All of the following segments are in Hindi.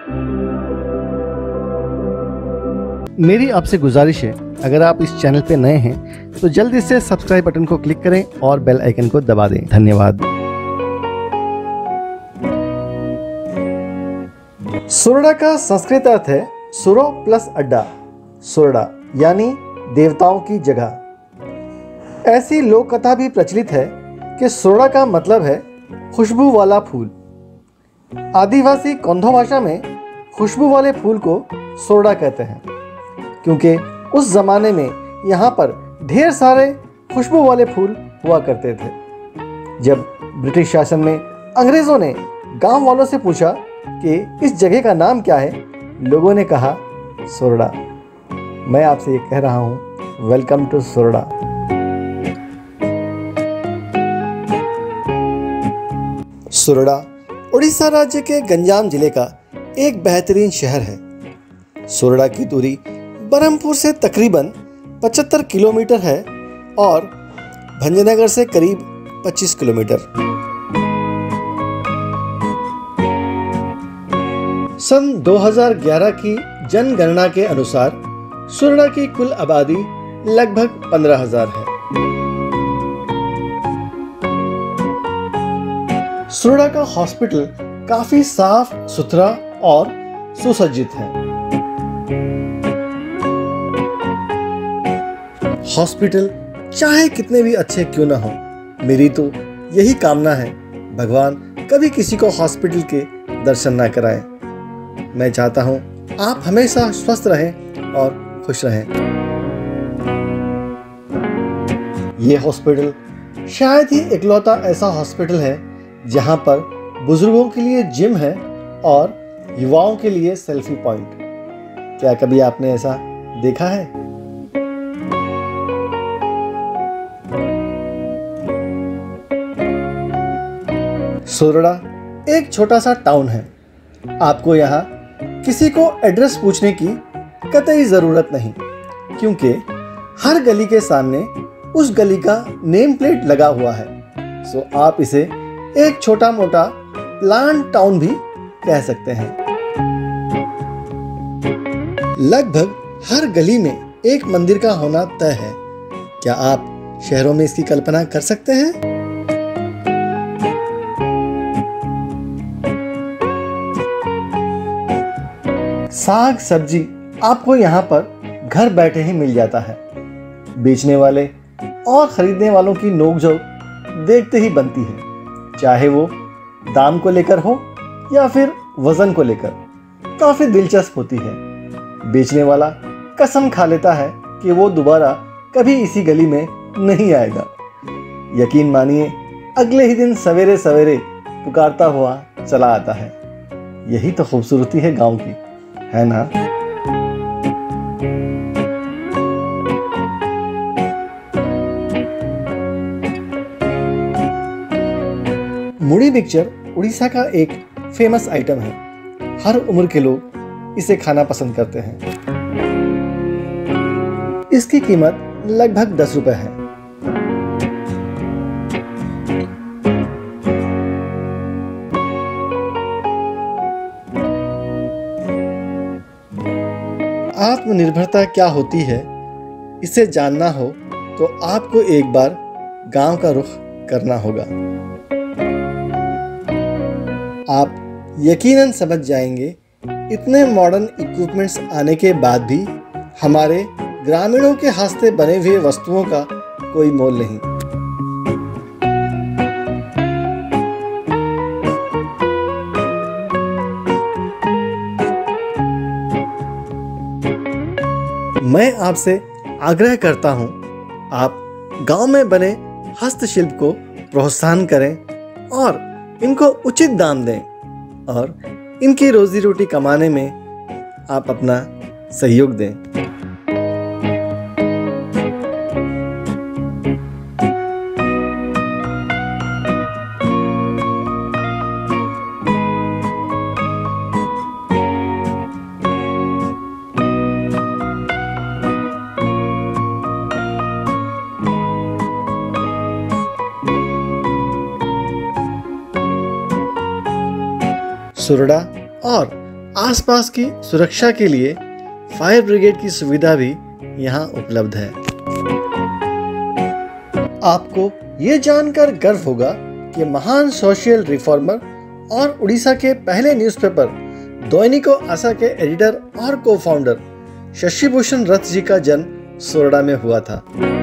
मेरी आपसे गुजारिश है, अगर आप इस चैनल पे नए हैं तो जल्दी से सब्सक्राइब बटन को क्लिक करें और बेल आइकन को दबा दें। धन्यवाद। सोरडा का संस्कृत अर्थ है सुरो प्लस अड्डा, सोरडा यानी देवताओं की जगह। ऐसी लोक कथा भी प्रचलित है कि सोरडा का मतलब है खुशबू वाला फूल। आदिवासी कोंधो भाषा में खुशबू वाले फूल को सोरडा कहते हैं, क्योंकि उस जमाने में यहाँ पर ढेर सारे खुशबू वाले फूल हुआ करते थे। जब ब्रिटिश शासन में अंग्रेज़ों ने गांव वालों से पूछा कि इस जगह का नाम क्या है, लोगों ने कहा सोरडा। मैं आपसे ये कह रहा हूँ, वेलकम टू सोरडा। सोरडा उड़ीसा राज्य के गंजाम जिले का एक बेहतरीन शहर है। सोरडा की दूरी बरहमपुर से तकरीबन 75 किलोमीटर है और भंजनगर से करीब 25 किलोमीटर। सन 2011 की जनगणना के अनुसार सोरडा की कुल आबादी लगभग 15,000 है। सोरडा का हॉस्पिटल काफी साफ सुथरा और सुसज्जित है। हॉस्पिटल चाहे कितने भी अच्छे क्यों ना हो, मेरी तो यही कामना है, भगवान कभी किसी को हॉस्पिटल के दर्शन ना कराए। मैं चाहता हूं आप हमेशा स्वस्थ रहें और खुश रहें। ये हॉस्पिटल शायद ही इकलौता ऐसा हॉस्पिटल है जहां पर बुजुर्गों के लिए जिम है और युवाओं के लिए सेल्फी पॉइंट। क्या कभी आपने ऐसा देखा है? सोरडा एक छोटा सा टाउन है। आपको यहाँ किसी को एड्रेस पूछने की कतई ज़रूरत नहीं, क्योंकि हर गली के सामने उस गली का नेम प्लेट लगा हुआ है। सो आप इसे एक छोटा मोटा प्लान टाउन भी कह सकते हैं। लगभग हर गली में एक मंदिर का होना तय है। क्या आप शहरों में इसकी कल्पना कर सकते हैं? साग सब्जी आपको यहाँ पर घर बैठे ही मिल जाता है। बेचने वाले और खरीदने वालों की नोकझोंक देखते ही बनती है, चाहे वो दाम को लेकर हो या फिर वजन को लेकर। काफी दिलचस्प होती है। बेचने वाला कसम खा लेता है कि वो दोबारा कभी इसी गली में नहीं आएगा। यकीन मानिए, अगले ही दिन सवेरे सवेरे पुकारता हुआ चला आता है। यही तो खूबसूरती है गांव की, है ना? मुड़ी मिक्सचर उड़ीसा का एक फेमस आइटम है। हर उम्र के लोग इसे खाना पसंद करते हैं। इसकी कीमत लगभग 10 रुपए है। आत्मनिर्भरता क्या होती है, इसे जानना हो तो आपको एक बार गांव का रुख करना होगा। आप यकीनन समझ जाएंगे, इतने मॉडर्न इक्विपमेंट्स आने के बाद भी हमारे ग्रामीणों के हाथ से बने हुए वस्तुओं का कोई मोल नहीं। मैं आपसे आग्रह करता हूं, आप गांव में बने हस्तशिल्प को प्रोत्साहन करें और इनको उचित दाम दें और इनकी रोजी रोटी कमाने में आप अपना सहयोग दें। सोरडा और आसपास की सुरक्षा के लिए फायर ब्रिगेड की सुविधा भी यहाँ उपलब्ध है। आपको ये जानकर गर्व होगा कि महान सोशल रिफॉर्मर और उड़ीसा के पहले न्यूज़पेपर दैनिको आशा के एडिटर और को फाउंडर शशि भूषण रथ जी का जन्म सोरडा में हुआ था।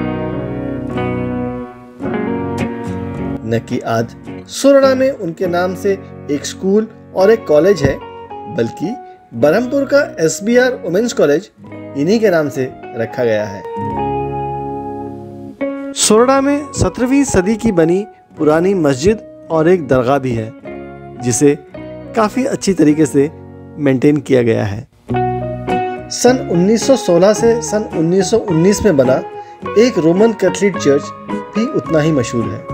न कि आज सोरडा में उनके नाम से एक स्कूल और एक कॉलेज है, बल्कि बरहमपुर का SBR वुमेन्स कॉलेज इन्हीं के नाम से रखा गया है। सोरडा में 17वीं सदी की बनी पुरानी मस्जिद और एक दरगाह भी है, जिसे काफ़ी अच्छी तरीके से मेंटेन किया गया है। सन 1916 से सन 1919 में बना एक रोमन कैथोलिक चर्च भी उतना ही मशहूर है।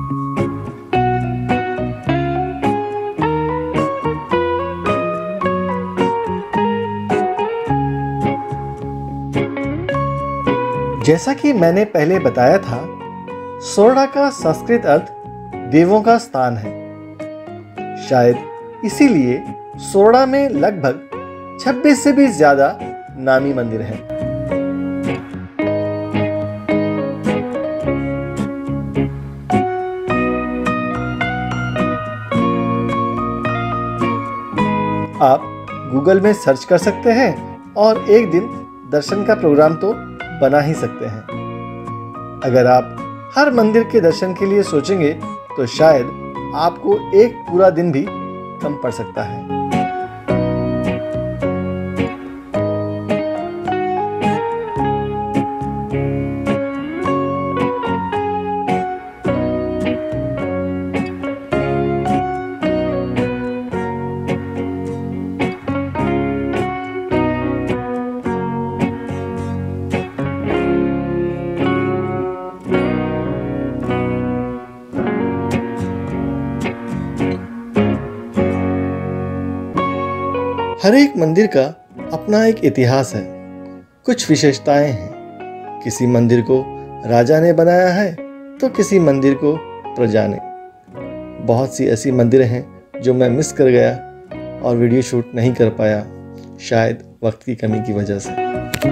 जैसा कि मैंने पहले बताया था, सोरडा का संस्कृत अर्थ देवों का स्थान है। शायद इसीलिए सोरडा में लगभग 26 से भी ज्यादा नामी मंदिर हैं। आप गूगल में सर्च कर सकते हैं और एक दिन दर्शन का प्रोग्राम तो बना ही सकते हैं। अगर आप हर मंदिर के दर्शन के लिए सोचेंगे तो शायद आपको एक पूरा दिन भी कम पड़ सकता है। हर एक मंदिर का अपना एक इतिहास है, कुछ विशेषताएं हैं। किसी मंदिर को राजा ने बनाया है तो किसी मंदिर को प्रजा ने। बहुत सी ऐसी मंदिर हैं जो मैं मिस कर गया और वीडियो शूट नहीं कर पाया, शायद वक्त की कमी की वजह से।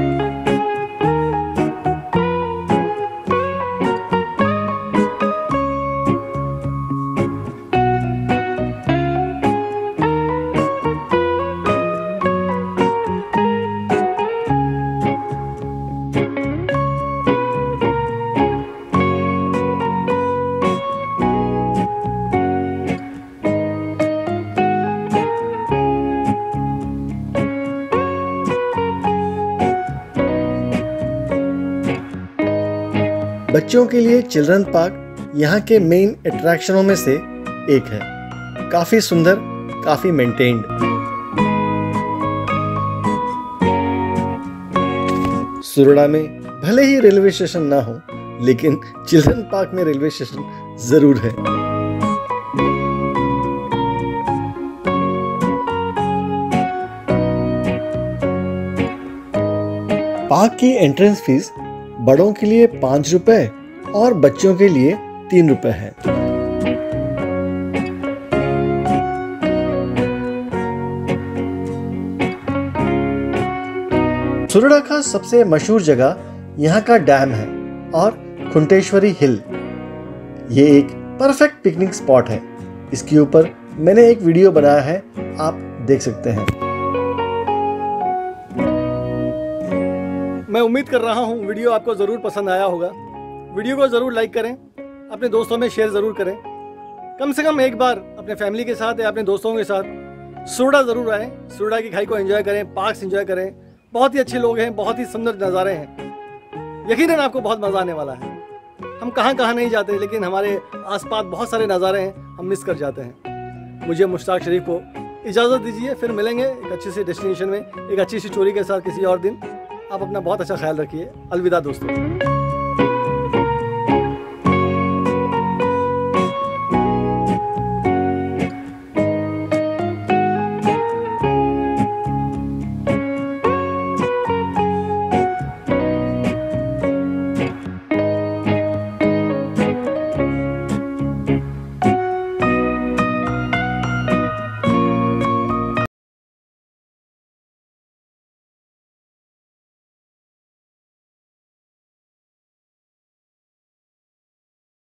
बच्चों के लिए चिल्ड्रन पार्क यहाँ के मेन अट्रैक्शनों में से एक है। काफी सुंदर, काफी मेंटेन्ड। सोरडा में भले ही रेलवे स्टेशन ना हो, लेकिन चिल्ड्रन पार्क में रेलवे स्टेशन जरूर है। पार्क की एंट्रेंस फीस बड़ों के लिए 5 रुपए और बच्चों के लिए 3 रुपए है। सोरडा का सबसे मशहूर जगह यहाँ का डैम है और खुंटेश्वरी हिल। ये एक परफेक्ट पिकनिक स्पॉट है। इसके ऊपर मैंने एक वीडियो बनाया है, आप देख सकते हैं। मैं उम्मीद कर रहा हूँ वीडियो आपको ज़रूर पसंद आया होगा। वीडियो को ज़रूर लाइक करें, अपने दोस्तों में शेयर ज़रूर करें। कम से कम एक बार अपने फैमिली के साथ या अपने दोस्तों के साथ सोरडा ज़रूर आएँ। सोरडा की खाई को एंजॉय करें, पार्क्स एंजॉय करें। बहुत ही अच्छे लोग हैं, बहुत ही सुंदर नज़ारे हैं। यकीनन आपको बहुत मज़ा आने वाला है। हम कहाँ कहाँ नहीं जाते, लेकिन हमारे आसपास बहुत सारे नज़ारे हैं, हम मिस कर जाते हैं। मुझे मुश्ताक शरीफ को इजाज़त दीजिए, फिर मिलेंगे एक अच्छी सी डेस्टिनेशन में, एक अच्छी सी स्टोरी के साथ किसी और दिन। आप अपना बहुत अच्छा ख्याल रखिए। अलविदा दोस्तों।